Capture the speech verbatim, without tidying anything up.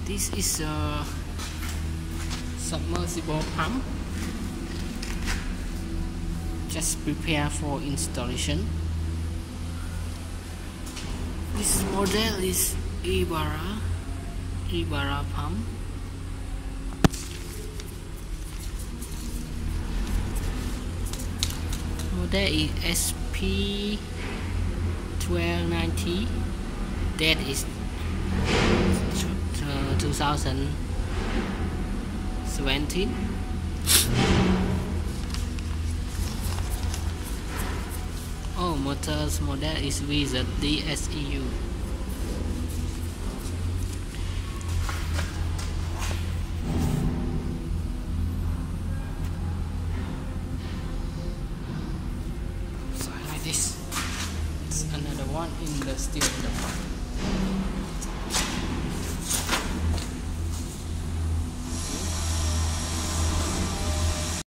This is a submersible pump. Just prepare for installation. This model is Ebara Ebara Pump. Model is S P twelve ninety. That is uh, two thousand seventeen. Oh, motor's model is V Z D S E U. So like this, it's another one in the steel in the front.